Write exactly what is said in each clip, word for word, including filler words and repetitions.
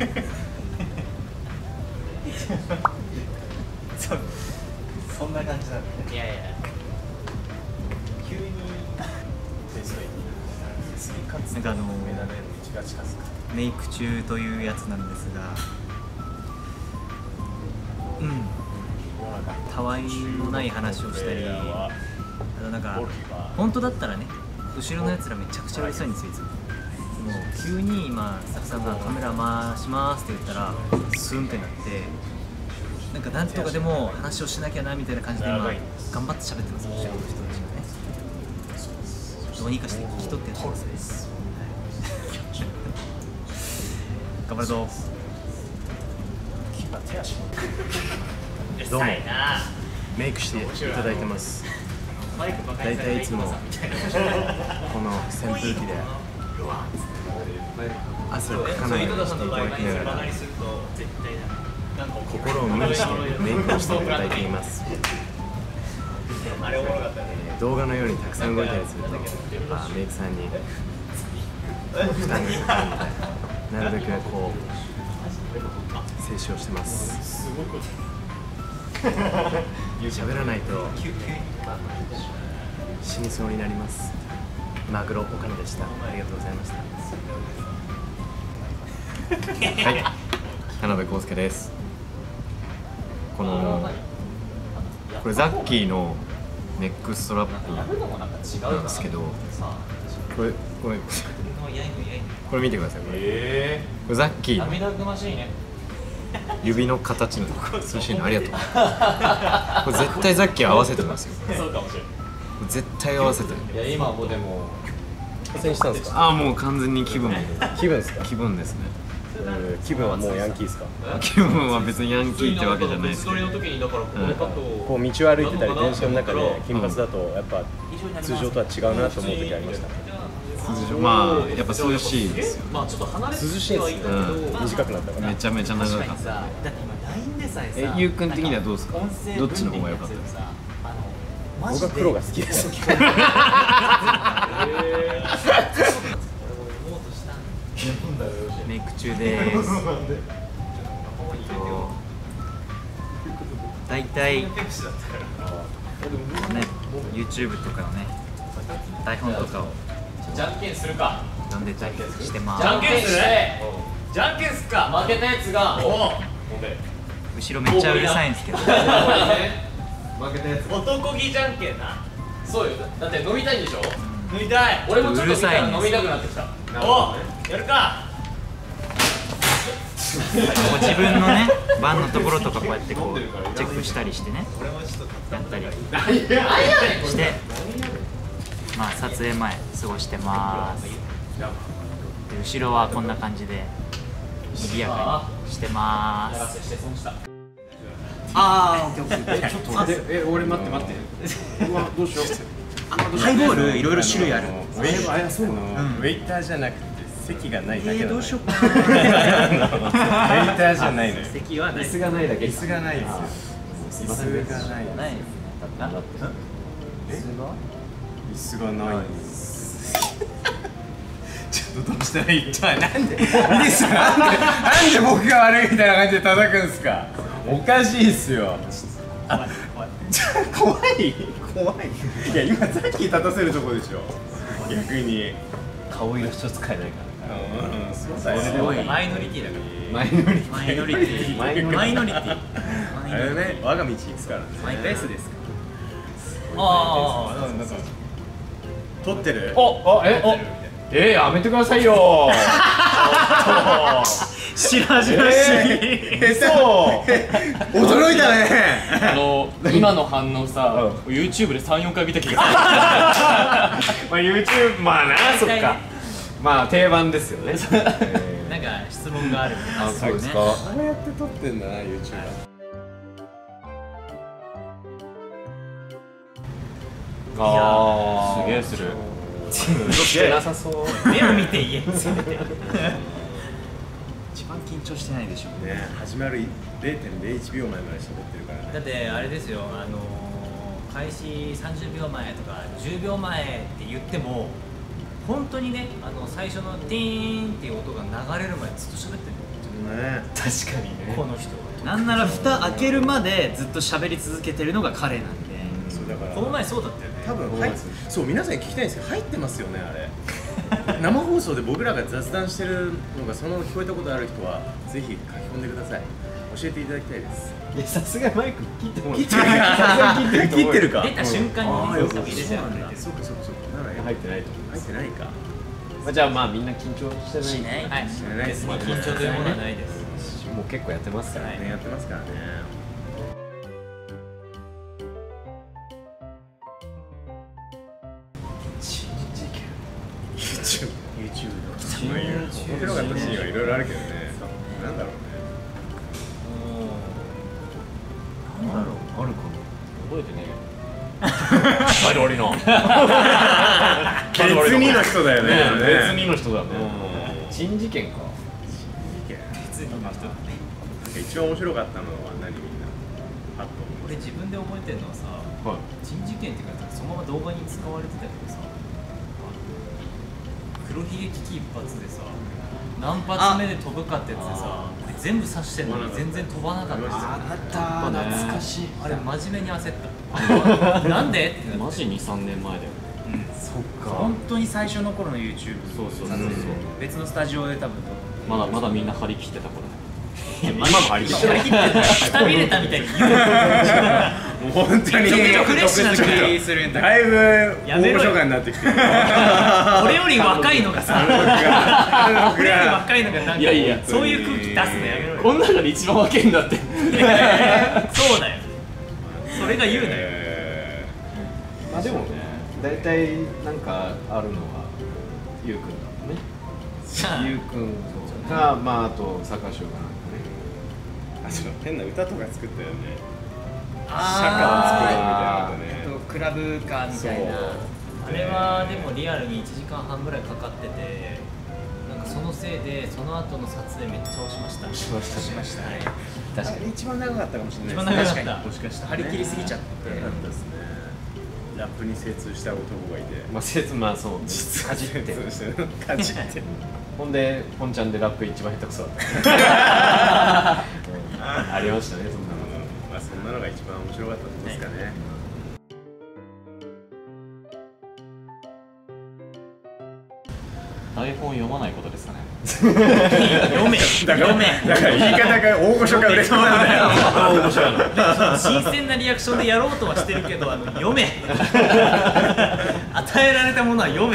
そ, そんな感じなんだね。 いやいや急にベストエイト次勝つなんかあのメダルへの道が近づく。 メイク中というやつなんですが、うんたわいもない話をしたり、あとなんか本当だったらね、後ろのやつらめちゃくちゃうるさいんですよいつも。でも急に今スタッフさんがカメラ回しますって言ったらスンってなって、なんかなんとかでも話をしなきゃなみたいな感じで今頑張って喋ってます、後ろの人たちがね。どうにかして聞き取ってやってますね。頑張るぞ。 手足もどうもメイクしていただいてます。だいたいいつもこの扇風機で汗をかかないようにしていただきながら心を無にしてメイクをしていただいています。動画のようにたくさん動いたりするとやっぱメイクさんに負担がかかるので、なるべくこう静止をしてます。喋らないと死にそうになります。マグロ岡野でした。ありがとうございました。はい、田辺康介です。このこれザッキーのネックストラップなんですけど、これこれこれ見てください。これ、えー、これザッキーの指の形の通信のありがとう。これ絶対ザッキー合わせてますよ。 そうかもしれない。 絶対合わせてる。 いや今もうでも挑戦したんですか。 ああ、もう完全に気分気分ですか。 気分ですね。 気分はもうヤンキーですか。 気分は別にヤンキーってわけじゃないですけど、 の時にだからここでパッとこう道を歩いてたり電車の中で金髪だとやっぱ通常とは違うなと思う時ありました。 まあやっぱ涼しいですよ。 まあちょっと離れて涼しいですね。短くなったから。 めちゃめちゃ長かった。 だって今 ライン でさえさ、 え、ゆうくん的にはどうですか。どっちの方が良かったですか。 僕は黒が好きです。 メイク中です。だいたいね YouTube とかのね台本とかをじゃんけんするか。 読んでたりしてます。 じゃんけんする。じゃんけんすっか。負けたやつが後ろめっちゃうるさいんですけど。 負けたやつ男気じゃんけんな。そうよ。だって飲みたいんでしょ。飲みたい。俺もちょっと見たら飲みたくなってきた。お、やるか。 こう自分のね番のところとかこうやってこうチェックしたりしてね、やったりしてまあ撮影前過ごしてます。で後ろはこんな感じで賑やかにしてます。ああ、オッケーオッケー。ちょっと待って、 え、俺待って待って。うわ、どうしよう。 ハイボールいろいろ種類ある。 ウェイターそうなの。ウェイターじゃなくて席がないだけなの。 どうしようかな。 ウェイターじゃないのよ。 席はない。 椅子がないだけ。椅子がないですよ。椅子がない。 ない。 椅子がない。ちょっとどうしたらいい。じゃあなんで。いいですか。なんでなんで僕が悪いみたいな感じで叩くんですか。おかしいっすよ。あ、怖い怖い。いや今さっき立たせるとこでしょ。逆に顔色一つ変えないから。 うん、そうだよ。 マイノリティだから。 マイノリティ。 マイノリティ。マイノリティ。 あれね、我が道行くからね。 マイペースですか。 ああ、 なんか撮ってる？ お、あ、え、お、え、やめてくださいよ。 白々しい。 え、そう。驚いたね。 あの今の反応さ、YouTube で三四回見た気がする。 まあ YouTube まあな、そっか。まあ定番ですよね。 なんか質問がある。 あ、そうですか。こうやって撮ってんだな、YouTube。 ああ、すげえする。 してなさそう。 目を見て言え。一番緊張してないでしょうね。始まる れいてんれいいちびょうまえまで喋ってるからね。 だってあれですよ、あの開始さんじゅうびょうまえとかじゅうびょうまえって言っても本当にね、あの最初のティーンっていう音が流れる前ずっと喋ってる。 確かにね。 この人なんなら蓋開けるまでずっと喋り続けてるのが彼なんで。 そうだからこの前そうだったよね。 多分入っそう皆さんに聞きたいんですけど入ってますよねあれ。生放送で僕らが雑談してるのがその聞こえたことある人はぜひ書き込んでください。教えていただきたいです。 いやさすがマイク切ってもら切ってるか切ってるか出た瞬間にああねそう入れちゃうんだ。 そうかそうかそうかなら入ってないと思入ってないか。 まあじゃあまあみんな緊張してない。 しないはいしないですね。 緊張というものはないです。 もう結構やってますからね。 ねやってますからね。 珍事件。 YouTube YouTube の面白かったシーンはいろいろあるけどね。なんだろうね。 なんだろう。 あるかも。 覚えてねえよ。カロリの別にの人だよね。 別にの人だね。珍事件か。 別にの人だね。 一番面白かったのは何みんな。あと俺自分で覚えてるのはさ、珍事件っていうかそのまま動画に使われてたけどさ、黒ひげ危機一発でさ、何発目で飛ぶかってやつでさ、全部刺してんのに全然飛ばなかった。 あった懐かしい。 あれ真面目に焦った。なんでってなって。 マジにさんねんまえだよ。 そっか。 本当に最初の頃の YouTube そうそう撮影で別のスタジオで多分まだまだみんな張り切ってた頃。 今も張り切ってる。 くたびれたみたいに言う。 もう本当にちょっとフレッシュな感じするんだ。 だいぶ大御所感になってきてる。 俺より若いのがさ、俺より若いのがなんかいやいやそういう空気出すのやめろよ。 この中で一番若いんだって。 そうだよ。それが言うなよ。 まあでも大体なんかあるのはゆうくんだもんね。ゆうくんがまああと坂翔がなんかね。 あそう変な歌とか作ったよね。 あ社会を作ろうみたいなのね。 クラブカーみたいな。あれはでもリアルにいちじかんはんぐらいかかってて、なんかそのせいでその後の撮影めっちゃ押しました。 しましたね。 しました。はい。 確かに一番長かったかもしれない。 一番長かった。 確かにもしかしたら張り切りすぎちゃって。 長かったですね。ラップに精通した男がいて。 まあせつまあそう実かじって精通してるかじって。 ほんでポンちゃんでラップ一番下手くそだった。ありましたねそんなの。 まあそんなのが一番面白かったんですかね。 台本読まないことですかね。 読め読め。 だから言い方が大御所が売れそうなんだよ。 面白いの。 新鮮なリアクションでやろうとはしてるけど、あの読め。与えられたものは読め。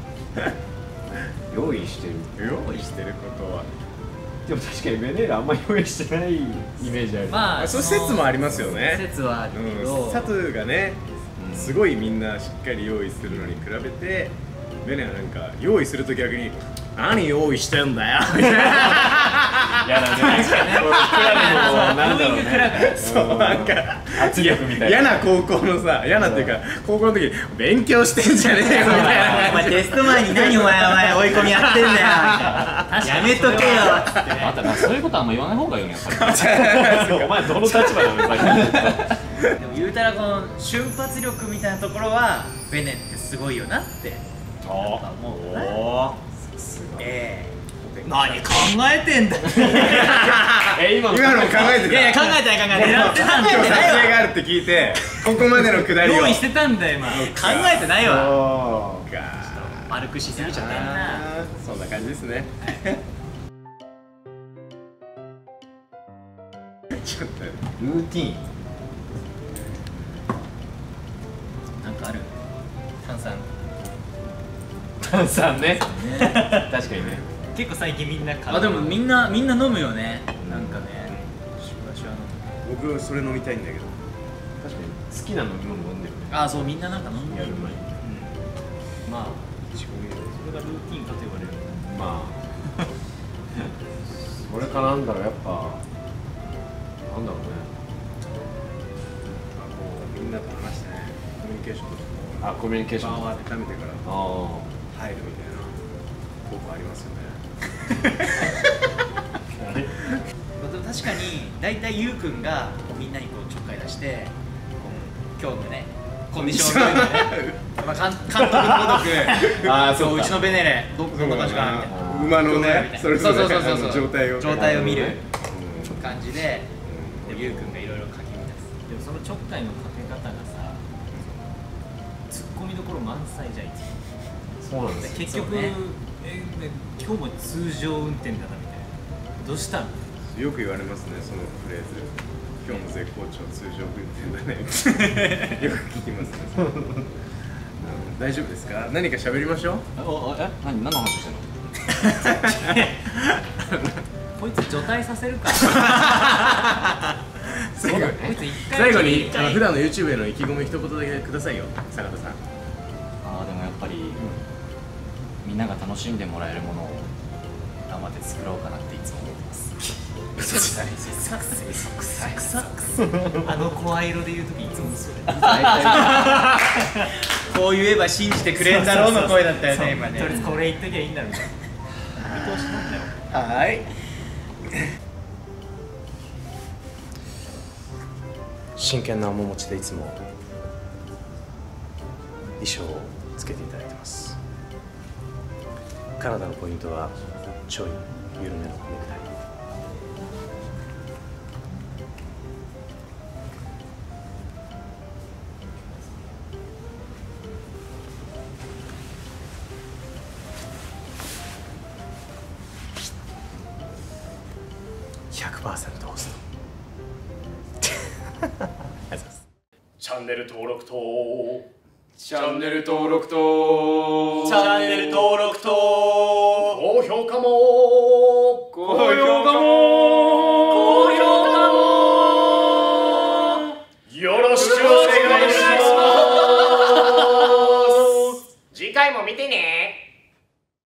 用意してる。 用意してることは。 でも確かにベネールあんまり用意してないイメージある。 まあそういう説もありますよね。 説はあるけど。 サトゥがね、すごいみんなしっかり用意するのに比べて、ベネはなんか用意すると逆に何用意してんだよみたいな。 いやだね。確かにね。クラブのなんだろうね。 そうなんか圧力みたいな。 嫌な高校のさ、嫌なっていうか高校の時勉強してんじゃねえよみたいな。 お前テスト前に何お前お前追い込みやってんだよ。やめとけよ。 あとそういうことはあんま言わない方がいいよねやっぱり。 お前どの立場なのさっき。 でも言うたらこの瞬発力みたいなところはベネってすごいよなって思うな。ええ。何考えてんだ。 え今の今のも考えてた。 いやいや考えてない考えてない。狙ってたんだよ。 今日撮影があるって聞いて、ここまでのくだりを用意してたんだよ今。考えてないわ。 そうか。 丸くしすぎちゃったな。 そんな感じですね。ちょっとルーティーン。 なんかある。炭酸。 炭酸ね。確かにね。 結構最近みんなあでもみんなみんな飲むよね。なんかね。 僕それ飲みたいんだけど。 確かに好きな飲み物飲んでるね。 あそうみんななんか飲んでる。 やる前に。 まあそれがルーティンかと言われる。 まあ。それかなんだろうやっぱなんだろうね。 あこうみんなと話してねコミュニケーションとあコミュニケーション。 場を温めてからああ。 入るみたいな効果ありますよね。 確かに大体ゆうくんがみんなにこうちょっかい出して今日のねコンディションをねまあ監督のごとくあそううちのベネレどどんな感じかなみたいな馬のね、それぞれあの状態を状態を見る感じでゆうくんがいろいろ書き出す。 でもそのちょっかいのかけ方がさ、ツッコミどころ満載じゃんいつも。 そうなんですよ。 結局、 ね、 えね今日も通常運転だなみたいな。どうしたの？ よく言われますね、そのフレーズ。今日も絶好調、通常運転だね。よく聞きますね。大丈夫ですか？何か喋りましょう。 え、何何の話してんの？ こいつ除隊させるか。 最後こいつ一回最後にあの普段の YouTube への意気込み一言だけくださいよ、坂田さん。 ああ、でもやっぱり、うん、みんなが楽しんでもらえるものを頑張って作ろうかなっていつも思ってます。 嘘くさい嘘くさい嘘くさい嘘くさい。あの声色で言うときいつもそれ。 こう言えば信じてくれんだろうの声だったよね今ね。 とりあえずこれ言っときゃいいんだみたいな見通しなんだよ。 はい。 真剣な面持ちでいつも衣装をつけていただいてます。カナダのポイントはちょい緩めのネクタイ。ひゃくパーセント ホスト。ありがとうございます。チャンネル登録とチャンネル登録とチャンネル登録と高評価も高評価も高評価もよろしくお願いします。次回も見てね。